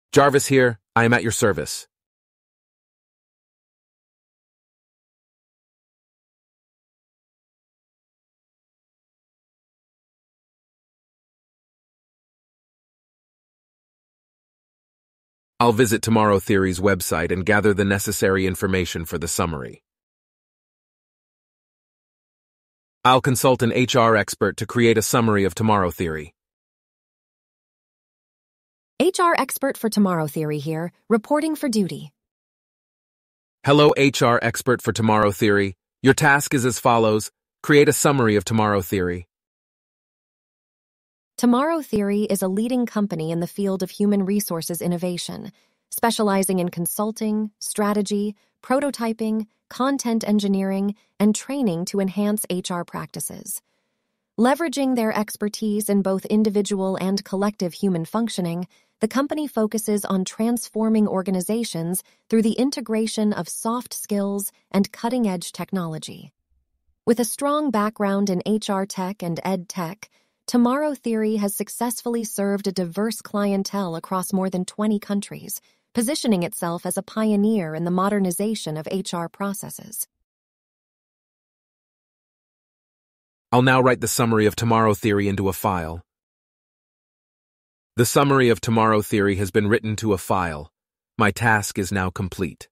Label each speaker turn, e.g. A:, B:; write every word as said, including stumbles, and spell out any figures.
A: Jarvis here, I am at your service. I'll visit Tomorrow Theory's website and gather the necessary information for the summary. I'll consult an H R expert to create a summary of Tomorrow Theory.
B: H R expert for Tomorrow Theory here, reporting for duty.
A: Hello, H R expert for Tomorrow Theory. Your task is as follows. Create a summary of Tomorrow Theory.
B: Tomorrow Theory is a leading company in the field of human resources innovation, specializing in consulting, strategy, prototyping, content engineering, and training to enhance H R practices. Leveraging their expertise in both individual and collective human functioning, the company focuses on transforming organizations through the integration of soft skills and cutting-edge technology. With a strong background in H R tech and ed tech, Tomorrow Theory has successfully served a diverse clientele across more than twenty countries, positioning itself as a pioneer in the modernization of H R processes.
A: I'll now write the summary of Tomorrow Theory into a file. The summary of Tomorrow Theory has been written to a file. My task is now complete.